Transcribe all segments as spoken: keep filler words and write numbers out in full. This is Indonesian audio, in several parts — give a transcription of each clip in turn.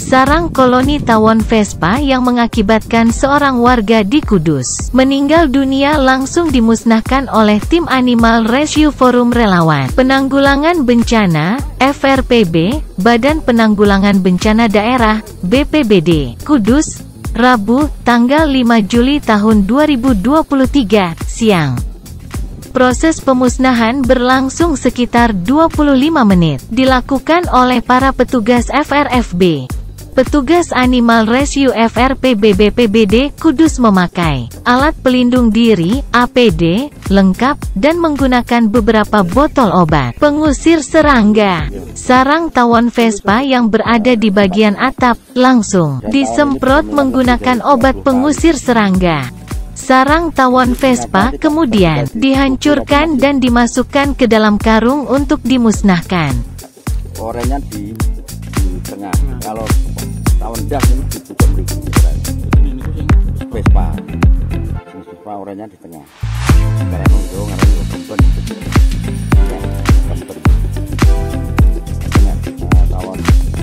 sarang koloni tawon Vespa yang mengakibatkan seorang warga di Kudus meninggal dunia langsung dimusnahkan oleh tim Animal Rescue Forum Relawan Penanggulangan Bencana, F R P B, Badan Penanggulangan Bencana Daerah, B P B D, Kudus, Rabu, tanggal lima Juli tahun dua ribu dua puluh tiga, siang. Proses pemusnahan berlangsung sekitar dua puluh lima menit, dilakukan oleh para petugas F R F B. Petugas Animal Rescue F R P B B P B D Kudus memakai alat pelindung diri, A P D, lengkap, dan menggunakan beberapa botol obat pengusir serangga. Sarang tawon Vespa yang berada di bagian atap, langsung disemprot menggunakan obat pengusir serangga. Sarang tawon Vespa kemudian dihancurkan dan dimasukkan ke dalam karung untuk dimusnahkan. Orangnya di, di tengah. Kalau tawon das ini dibuka meliku. Vespa. Vespa orangnya di tengah. Karena itu ngarang kempen. Ya, kempen. Tengah, nah, tawon.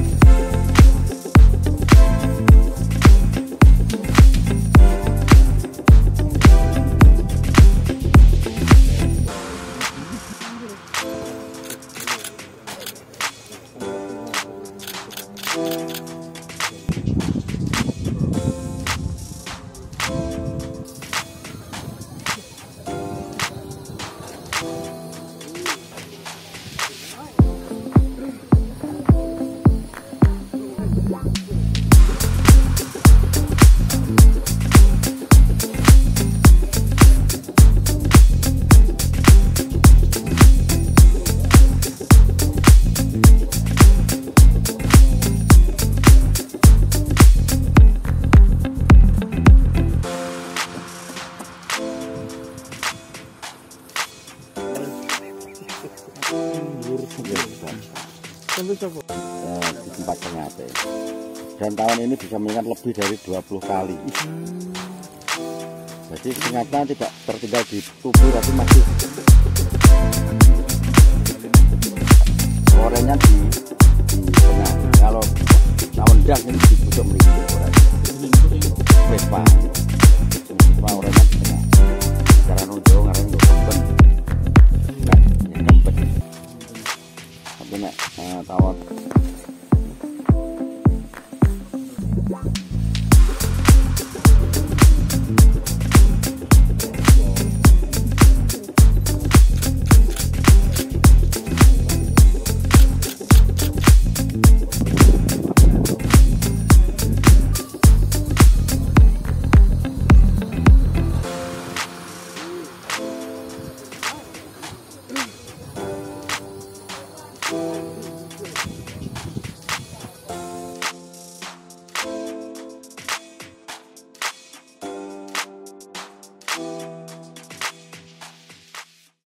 Ya, di tempat tengah dan tahun ini bisa meningkat lebih dari dua puluh kali. Jadi ternyata tidak tertinggal di tubuh tapi masih orangnya di, di tengah. Kalau tahun das ini dibutuh melihat Vespa.